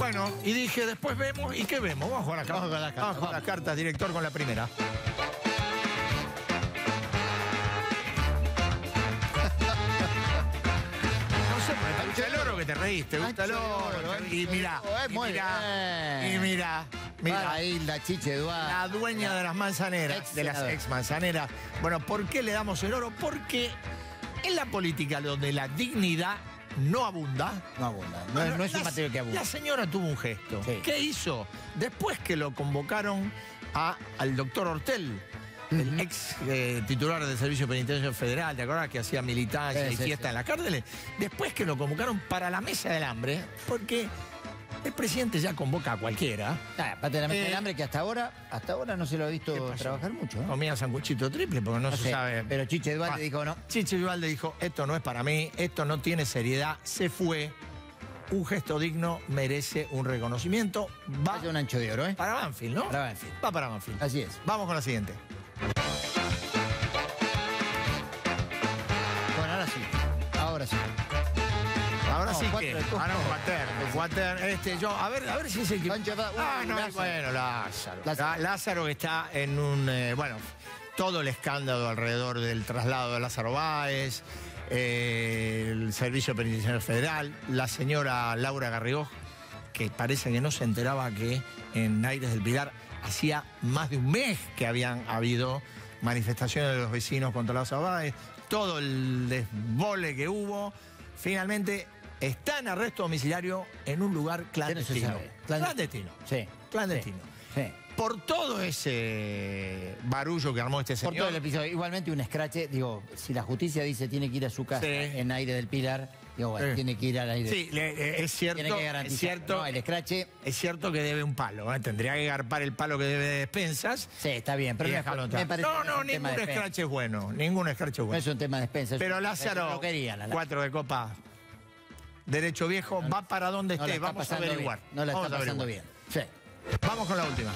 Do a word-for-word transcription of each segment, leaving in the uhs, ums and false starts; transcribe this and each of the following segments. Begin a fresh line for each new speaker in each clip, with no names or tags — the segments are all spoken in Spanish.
Bueno, y dije, después vemos, ¿y qué vemos? Vamos a jugar las cartas.
Vamos con las cartas,
Vamos con las cartas, director, con la primera. No sé, ¿te gusta el oro que te reíste? ¿Te gusta el oro? Y mira, y mira, y mira. Mira,
ahí la Chiche Eduardo.
La dueña de las manzaneras, de las ex manzaneras. Bueno, ¿por qué le damos el oro? Porque en la política donde la dignidad no abunda.
No abunda, no, no, no es un material que abunda.
La señora tuvo un gesto. Sí. ¿Qué hizo? Después que lo convocaron a, al doctor Hortel, uh-huh. el ex eh, titular del Servicio Penitenciario Federal, ¿te acordás? Que hacía militancia sí, y sí, fiesta sí. en las cárceles. Después que lo convocaron para la mesa del hambre, porque el presidente ya convoca a cualquiera.
Ah, aparte de la mesa eh, del hambre, que hasta ahora, hasta ahora no se lo ha visto trabajar mucho, ¿no?
Comía sanguchito triple porque no, no se sé, sabe.
Pero Chiche Duvalde ah, dijo no.
Chiche Duvalde dijo, esto no es para mí, esto no tiene seriedad, se fue. Un gesto digno merece un reconocimiento. Va
Vaya un ancho de oro, ¿eh?
Para Banfield, ¿no?
Para Banfield.
Va para Banfield.
Así es.
Vamos con la siguiente.
Bueno, ahora sí. Ahora sí.
Ahora
no,
sí que. Ah, no, Water. Water, este, yo, a ver, a ver si es el que. Ah, no, Lázaro. Bueno, Lázaro. Lázaro. Lázaro que está en un. Eh, bueno, todo el escándalo alrededor del traslado de Lázaro Báez, eh, el Servicio Penitenciario Federal, la señora Laura Garrigós, que parece que no se enteraba que en Aires del Pilar hacía más de un mes que habían habido manifestaciones de los vecinos contra Lázaro Báez, todo el desbole que hubo, finalmente. Está en arresto domiciliario en un lugar clandestino. Clandestino.
Sí.
Clandestino.
Sí. Sí.
Por todo ese barullo que armó este señor.
Por todo el episodio. Igualmente un escrache, digo, si la justicia dice tiene que ir a su casa sí. en Aire del Pilar, digo, bueno, sí. tiene que ir al aire.
Sí, le, eh, es cierto.
Tiene que garantizar,
es cierto,
¿no? El escrache.
Es cierto que debe un palo, ¿eh? Tendría que garpar el palo que debe de despensas.
Sí, está bien, pero
no, me parece no, no, ningún escrache es bueno. Ningún escrache es bueno.
No es un tema de despensas.
Pero Lázaro, quería, la, la. cuatro de copa. Derecho viejo, no, va para donde esté, no vamos a averiguar.
Bien. No la
vamos
está pasando bien. Sí.
Vamos con la última.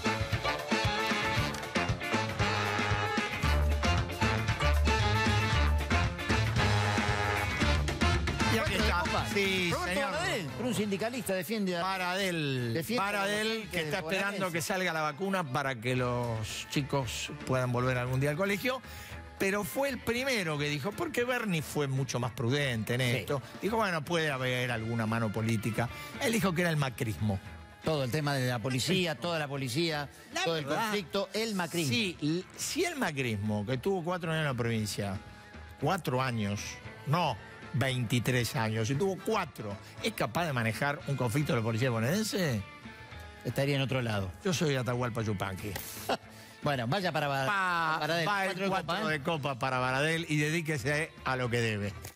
Y aquí está. Sí, señor.
Baradel, pero un sindicalista defiende a
Baradel. Defiende Baradel, que está esperando que salga la vacuna para que los chicos puedan volver algún día al colegio. Pero fue el primero que dijo, porque Bernie fue mucho más prudente en esto. Sí. Dijo, bueno, puede haber alguna mano política. Él dijo que era el macrismo.
Todo el tema de la policía, toda la policía, la todo verdad, el conflicto, el macrismo.
Sí, si el macrismo, que tuvo cuatro años en la provincia, cuatro años, no veintitrés años, si tuvo cuatro, es capaz de manejar un conflicto de la policía bonaerense,
estaría en otro lado.
Yo soy Atahualpa Yupanqui.
Bueno, vaya para Baradel.
Va, va el cuatro de copa para Baradel y dedíquese a lo que debe.